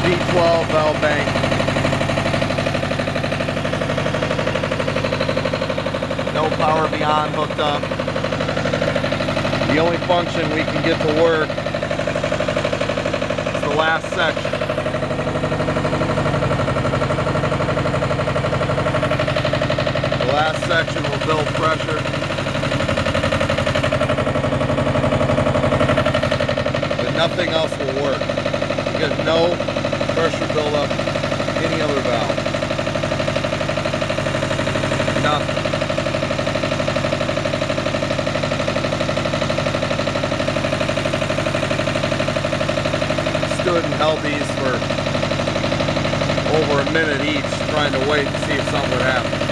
V12 valve bank. No power beyond hooked up. The only function we can get to work is the last section. The last section will build pressure. But nothing else will work. You get no pressure buildup, any other valve. Nothing. Stood and held these for over a minute each, trying to wait to see if something would happen.